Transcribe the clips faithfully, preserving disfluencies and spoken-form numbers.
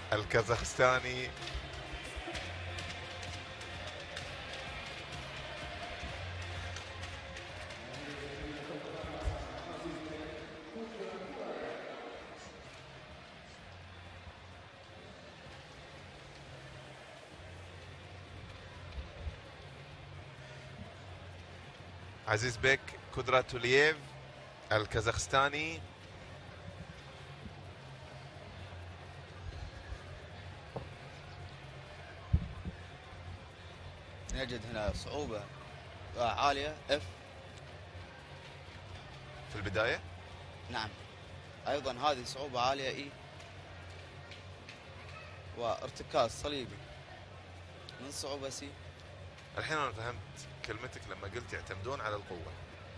الكازاخستاني. عزيز بيك كودراتولييف الكازاخستاني. نجد هنا صعوبة عالية اف في البداية. نعم، ايضا هذه صعوبة عالية اي، وارتكاز صليبي من صعوبة سي. الحين انا فهمت كلمتك لما قلت يعتمدون على القوة.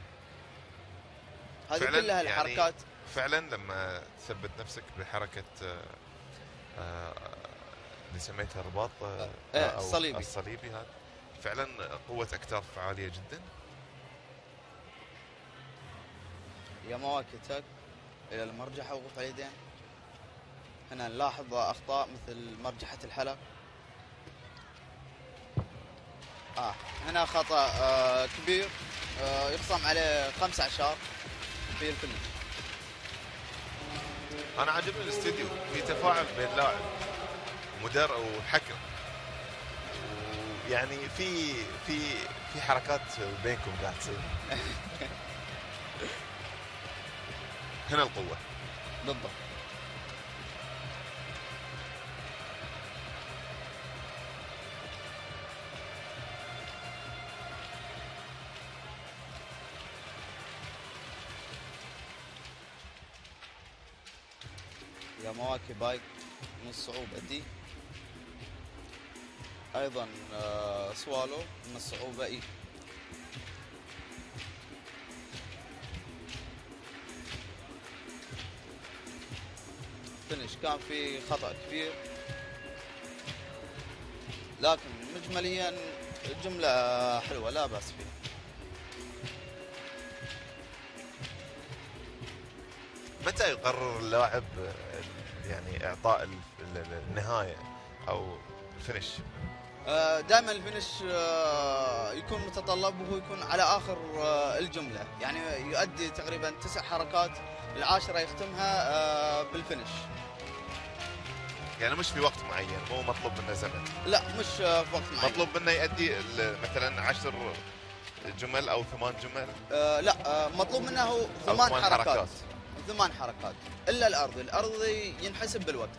هذه كلها يعني الحركات فعلا لما تثبت نفسك بحركة آه اللي سميتها الرباط آه آه أو الصليبي الصليبي هذا فعلا قوة أكتاف عالية جدا. ياماواكي تاك إلى المرجحة وقف اليدين. هنا نلاحظ أخطاء مثل مرجحة الحلق. آه هنا خطأ آه كبير آه يقسم عليه خمسة عشر في الفيلم. أنا عجبني الاستديو، في تفاعل بين لاعب ومدرب وحكم، ويعني في في في حركات بينكم قاعد تصير. هنا القوة بالضبط. ياماواكي بايك من الصعوبة دي. ايضا آه سوالو من الصعوبة اي. فينش كان في خطأ كبير، لكن مجمليا جملة حلوة لا بأس فيها. متى يقرر اللاعب يعني اعطاء النهاية او الفينش؟ دائما الفينش يكون متطلب وهو يكون على اخر الجملة، يعني يؤدي تقريبا تسع حركات، العاشرة يختمها بالفينش. يعني مش في وقت معين، مو مطلوب منه زمن؟ لا مش في وقت معين، مطلوب منه يؤدي مثلا عشر جمل او ثمان جمل. آه لا آه مطلوب منه هو ثمان حركات. حركات ثمان حركات الا الارضي، الارضي ينحسب بالوقت.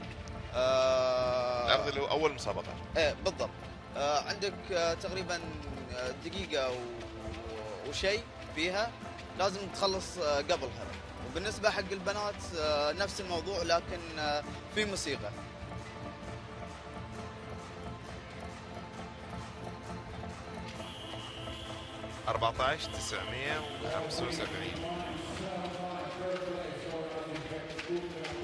آه الارضي اللي هو اول مسابقه. ايه بالضبط. آه عندك آه تقريبا دقيقه وشيء فيها، لازم تخلص آه قبلها. وبالنسبه حق البنات آه نفس الموضوع، لكن آه في موسيقى. أربعة عشر تسعمية وخمسة وسبعين.